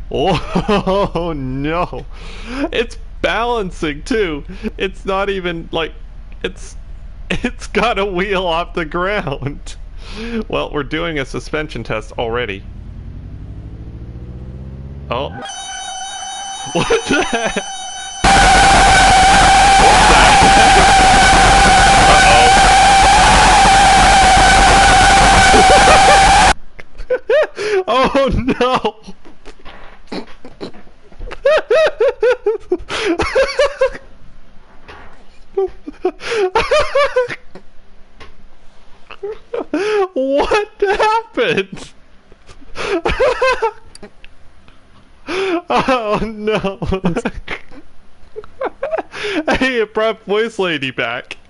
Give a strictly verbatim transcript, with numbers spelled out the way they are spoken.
Oh no. It's balancing too. It's not even like it's it's got a wheel off the ground. Well, we're doing a suspension test already. Oh. What the heck? Oh no! What happened? Oh no! Hey, it brought Voice Lady back.